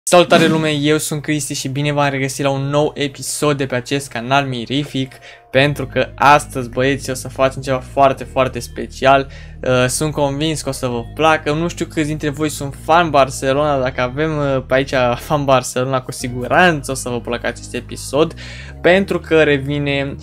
Salutare lume, eu sunt Cristi și bine v-am regăsit la un nou episod de pe acest canal mirific. Pentru că astăzi, băieți, o să facem ceva foarte special. Sunt convins că o să vă placă. Nu știu câți dintre voi sunt fan Barcelona. Dacă avem pe aici fan Barcelona, cu siguranță o să vă placă acest episod. Pentru că revine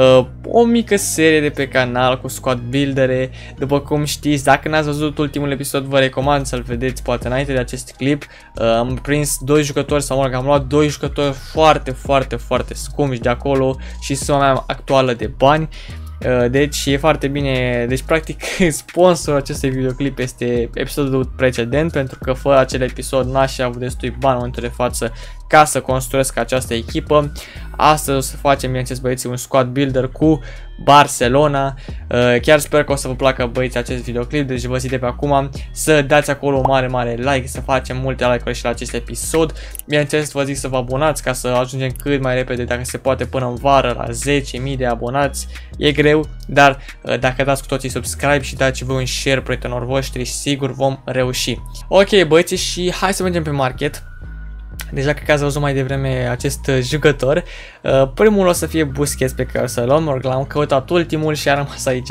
o mică serie de pe canal cu squad buildere. După cum știți, dacă n-ați văzut ultimul episod, vă recomand să-l vedeți poate înainte de acest clip. Am prins 2 jucători, sau am luat 2 jucători foarte scumpi de acolo și suma mea actuală de bani. Deci e foarte bine. Deci practic sponsorul acestui videoclip este episodul precedent, pentru că fără acel episod n-aș fi avut destui bani în momentul de față ca să construiesc această echipă. Astăzi o să facem, bineînțeles, băieții, un squad builder cu Barcelona. Chiar sper că o să vă placă, băieți, acest videoclip. Deci vă zic de pe acum să dați acolo un mare like, să facem multe like-uri și la acest episod. Bineînțeles, vă zic să vă abonați ca să ajungem cât mai repede, dacă se poate, până în vară la 10.000 de abonați. E greu, dar dacă dați cu toții subscribe și dați voi un share prietenilor voștri, sigur vom reuși. Ok, băieți, și hai să mergem pe market. Deja cred că ați văzut mai devreme acest jucător. Primul o să fie Busquets, pe care o să luăm. L-am căutat ultimul și a rămas aici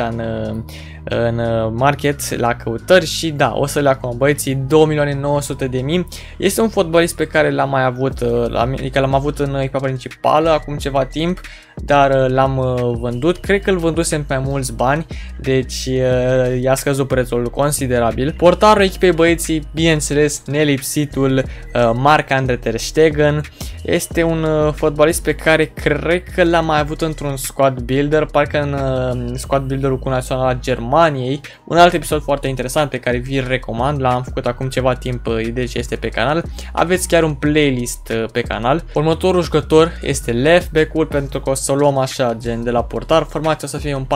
în market la căutări. Și da, o să le acum, băieții, 2.900.000. Este un fotbalist pe care l-am mai avut, adică l-am avut în echipa principală acum ceva timp, dar l-am vândut. Cred că îl vândusem pe mai mulți bani, deci i-a scăzut prețul considerabil. Portarul echipei, băieții, bineînțeles, nelipsitul Marc-Andre ter Stegen. Este un fotbalist pe care cred că l-am mai avut într-un squad builder, parcă în squad builderul cu naționala Germaniei. Un alt episod foarte interesant pe care vi-l recomand, l-am făcut acum ceva timp, deci este pe canal. Aveți chiar un playlist pe canal. Următorul jucător este left back-ul, pentru că o să o luăm așa, gen de la portar. Formația o să fie un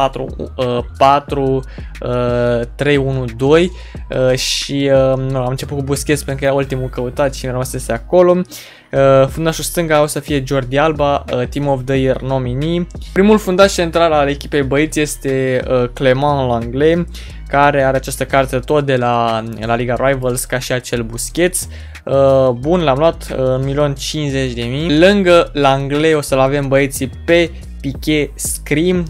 4-3-1-2 și am început cu Busquets pentru că era ultimul căutat și mi-a rămasese acolo. Fundașul stânga o să fie Jordi Alba, Team of the Year nominee. Primul fundaș central al echipei, băieți, este Clément Lenglet, care are această carte tot de la Liga Rivals, ca și acel Busquets. Bun, l-am luat, 1.050.000. Lângă Lenglet o să-l avem, băieții, pe Piqué Scream,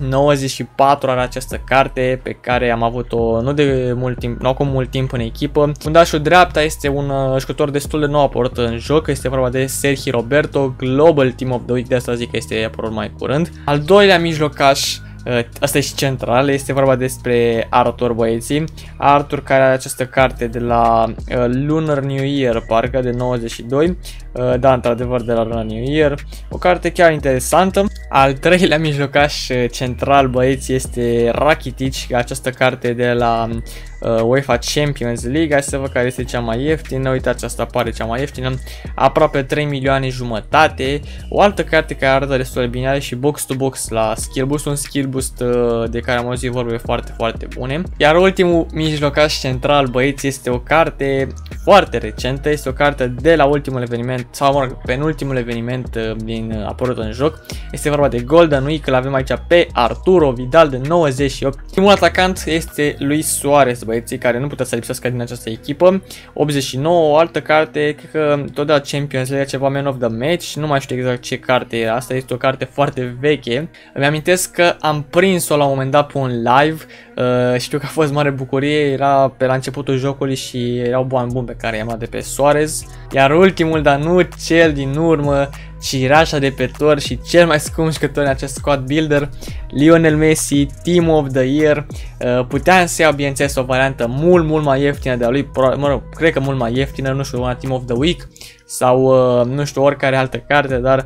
94 are această carte pe care am avut-o nu de mult timp, nu acum mult timp în echipă. Fundașul dreapta este un jucător destul de nou apărut în joc, este vorba de Sergi Roberto, Global Team of the Week, de asta zic că este apărut mai curând. Al doilea mijlocaș, asta e și central, este vorba despre Arthur, băieții. Arthur, care are această carte de la Lunar New Year, parcă de 92. Da, într-adevăr, de la Lunar New Year. O carte chiar interesantă. Al treilea mijlocaș central, băieți, este Rakitic, această carte de la UEFA Champions League. Hai să văd care este cea mai ieftină. Uitați, asta pare cea mai ieftină, aproape 3 milioane jumătate. O altă carte care arată destul de bine, are și box to box la skill boost, un skill boost de care am auzit vorbe foarte bune. Iar ultimul mijlocaș central, băieți, este o carte foarte recentă, este o carte de la ultimul eveniment, sau mă rog, penultimul eveniment din apărut în joc. Este vorba de Golden Week, îl avem aici pe Arturo Vidal de 98. Primul atacant este Luis Suarez, băieții, care nu putea să lipsească din această echipă. 89, o altă carte, cred că tot de la Champions League, ceva Man of the Match, nu mai știu exact ce carte era, asta este o carte foarte veche. Îmi amintesc că am prins-o la un moment dat pe un live. Știu că a fost mare bucurie, era pe la începutul jocului și erau bani buni pe care i-am luat de pe Suarez. Iar ultimul, dar nu cel din urmă, cireașa de pe tor și cel mai scump jucător în acest squad builder, Lionel Messi, Team of the Year. Puteam să iau, bineînțeles, o variantă mult mai ieftină de a lui, mă rog, cred că mult mai ieftină, nu știu, una Team of the Week sau nu știu, oricare altă carte, dar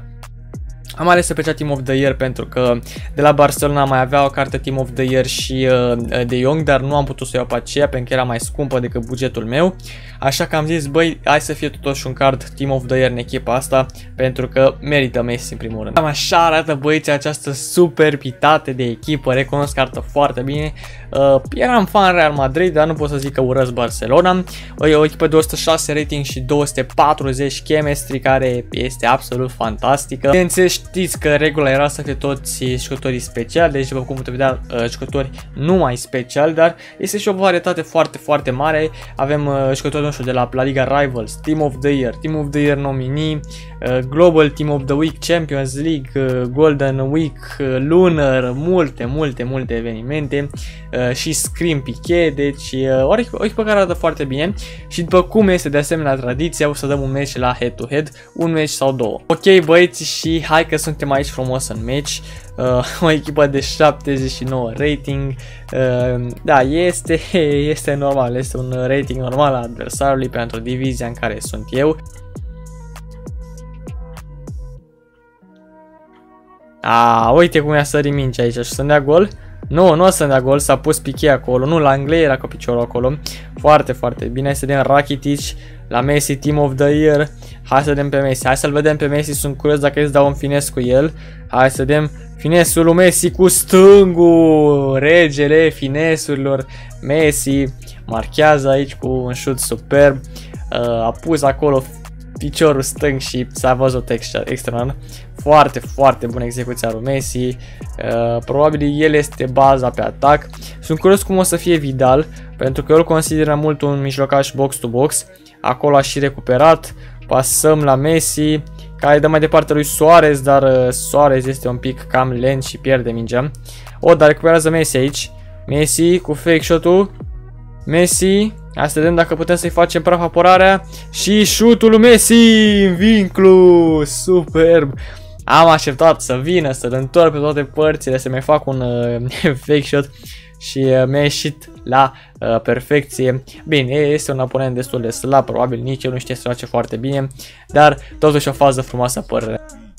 am ales pe cea Team of the Year pentru că de la Barcelona mai avea o carte Team of the Year și De Jong, dar nu am putut să iau pe aceea pentru că era mai scumpă decât bugetul meu. Așa că am zis, băi, hai să fie totuși un card Team of the Year în echipa asta, pentru că merită Messi în primul rând. Cam așa arată, băieți, această superbitate de echipă, recunosc că arată foarte bine. Eram fan Real Madrid, dar nu pot să zic că urăsc Barcelona. E o echipă de 106 rating și 240 chemistry, care este absolut fantastică. Bineînțeles, știți că regula era să fie toți jucătorii speciali, deci după cum puteți vedea jucători numai speciali, dar este și o varietate foarte, foarte mare. Avem jucători, nu știu, de la La Liga Rivals, Team of the Year nominee, Global Team of the Week, Champions League, Golden Week, Lunar, multe evenimente și Scream Piquet, deci o echipă care arată foarte bine și după cum este de asemenea tradiția, o să dăm un match la head-to-head, un match sau două. Ok băieți, și hai că suntem aici frumos în match, o echipă de 79 rating, da, este normal, este un rating normal al adversarului pentru divizia în care sunt eu. Uite cum i-a sărit mingea aici și să-mi dea gol. Nu o să-mi dea gol, s-a pus Piqué acolo, nu, la Anglei era cu piciorul acolo. Foarte, foarte bine, hai să vedem Rakitic, la Messi, Team of the Year. Hai să vedem pe Messi, hai să-l vedem pe Messi, sunt curios dacă îți dau un fines cu el. Hai să vedem finesul lui Messi cu stângul, regele finesurilor. Messi marchează aici cu un șut superb, a pus acolo piciorul stâng și s-a văzut extraordinar. Foarte, foarte bună execuția lui Messi. Probabil el este baza pe atac. Sunt curios cum o să fie Vidal, pentru că eu îl consider mult un mijlocaș box-to-box. Acolo a și recuperat. Pasăm la Messi, care dă mai departe lui Suarez, dar Suarez este un pic cam lent și pierde mingea. Dar recuperează Messi aici. Messi cu fake shot-ul. Messi, hai să vedem dacă putem să-i facem praf apărarea. Și șutul lui Messi în vinclu, superb. Am așteptat să vină, să-l întorc pe toate părțile, să mai fac un fake shot și mi-a ieșit la perfecție. Bine, este un oponent destul de slab, probabil nici el nu știe să face foarte bine, dar totuși o fază frumoasă apărare.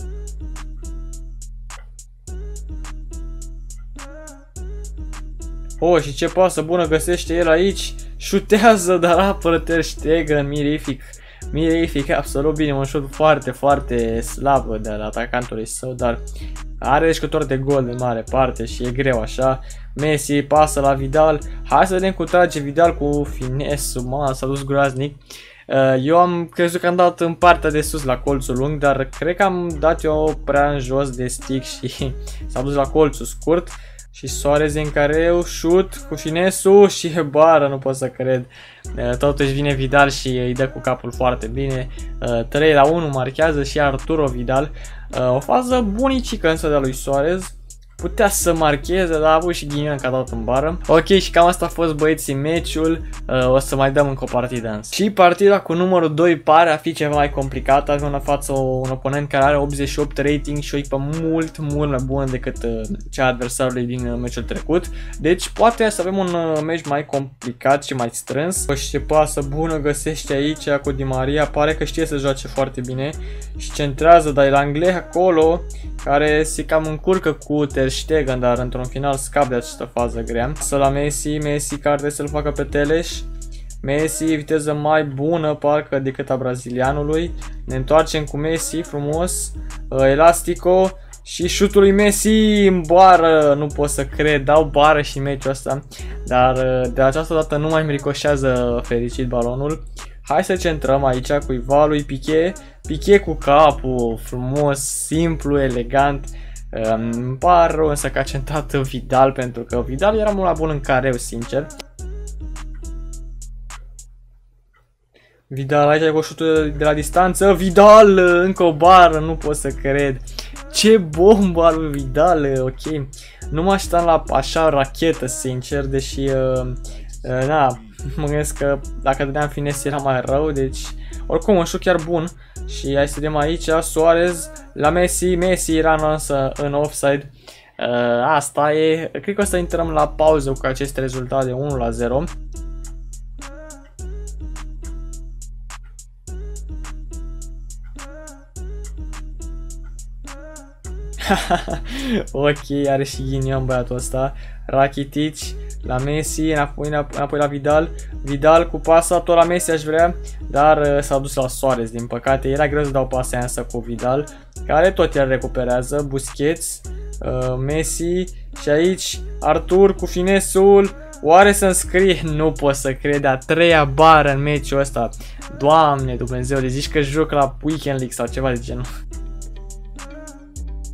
Și ce pasă bună găsește el aici, șutează, dar apără Ter Stegen, mirific, absolut bine, un șut foarte, foarte slab de la atacantului său, dar are jucător de gol de mare parte și e greu așa. Messi pasă la Vidal, hai să vedem cum trage Vidal cu finesul, s-a dus groaznic. Eu am crezut că am dat în partea de sus la colțul lung, dar cred că am dat eu prea în jos de stick și s-a dus la colțul scurt. Și Suarez în careu, șut cu finesul și bară, nu pot să cred. Totuși vine Vidal și îi dă cu capul foarte bine. 3-1 marchează și Arturo Vidal. O fază bunicică însă de lui Suarez. Putea să marcheze, dar a avut și ghinion că a dat în bară. Ok, și cam asta a fost băieții meciul. O să mai dăm încă o partidă însă. Și partida cu numărul 2 pare a fi ceva mai complicată. Avem la față un oponent care are 88 rating și o echipă mult mai bună decât cea adversarului din meciul trecut. Deci poate să avem un meci mai complicat și mai strâns. Și ce pasă bună găsește aici cu Di Maria. Pare că știe să joace foarte bine și centrează, dar e la Anglei acolo, care se cam încurcă cu Ter Stegen, dar într-un final scap de această fază grea. Să la Messi care trebuie să-l facă pe Teleș. Messi, viteză mai bună parcă decât a brazilianului. Ne întoarcem cu Messi, frumos. Elastico și șutul lui Messi în bară, nu pot să cred, dau bară și meciul ăsta. Dar de această dată nu mai îmi ricoșează fericit balonul. Hai să centrăm aici cuiva lui Piqué. Piqué cu capul, frumos, simplu, elegant. Îmi pare rău însă că a centrat Vidal, pentru că Vidal era mult mai bun în careu, sincer. Vidal aici cu șutul de la distanță. Vidal, încă o bară, nu pot să cred. Ce bombă al lui Vidal, ok. Nu mă așteptam la așa rachetă, sincer, deși, mă gândesc că dacă dădeam finesse era mai rău, deci oricum un șut chiar bun. Și hai să vedem aici Suarez la Messi, Messi era însă în offside. Asta e, cred că o să intrăm la pauză cu aceste rezultate 1-0. Ok, are și ghinion băiatul ăsta. Rakitic la Messi, înapoi la Vidal. Vidal cu pasa, tot la Messi aș vrea, dar s-a dus la Suarez, din păcate. Era greu să dau pasa însă cu Vidal, care tot el recuperează. Busquets, Messi și aici Artur cu finesul. Oare să-mi scrie? Nu pot să cred, a treia bară în meciul ăsta. Doamne Dumnezeu, zici că joc la Weekend League sau ceva de genul.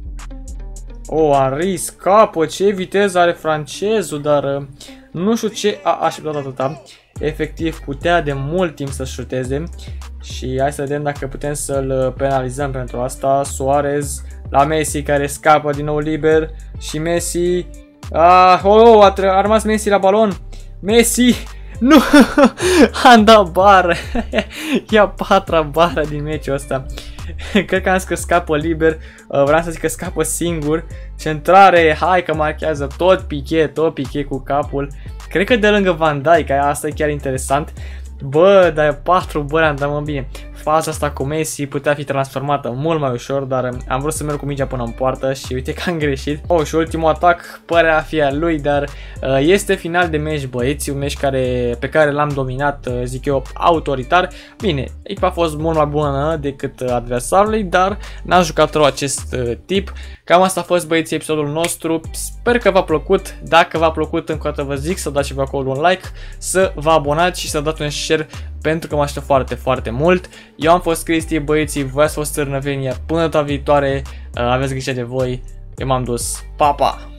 Henri scapă, ce viteză are francezul, dar nu știu ce a așteptat atâta. Efectiv putea de mult timp să șuteze și hai să vedem dacă putem să-l penalizăm pentru asta. Suarez la Messi care scapă din nou liber și Messi... a rămas Messi la balon. Messi! Nu! Am dat bară. Ia patra bară din meciul ăsta. Cred că am zis că scapă liber. Vreau să zic că scapă singur. Centrare, hai că marchează tot Piqué cu capul. Cred că de lângă Van Dijk, asta e chiar interesant. Bă, dar 4 bări am dat, mă, bine. Faza asta cu Messi putea fi transformată mult mai ușor, dar am vrut să merg cu mingea până în poartă și uite că am greșit. Oh, și ultimul atac părea a fi al lui, dar este final de meci, băieți, un meci pe care l-am dominat, zic eu, autoritar. Bine, echipa a fost mult mai bună decât adversarului, dar n-a jucat rău acest tip. Cam asta a fost, băieți, episodul nostru. Sper că v-a plăcut. Dacă v-a plăcut, încă o dată vă zic să dați și acolo un like, să vă abonați și să dați un share pentru că mă aștept foarte, foarte mult. Eu am fost Cristi, băieții, voi ați fost Târnăvenia. Până data viitoare, aveți grijă de voi. Eu m-am dus. Pa, pa!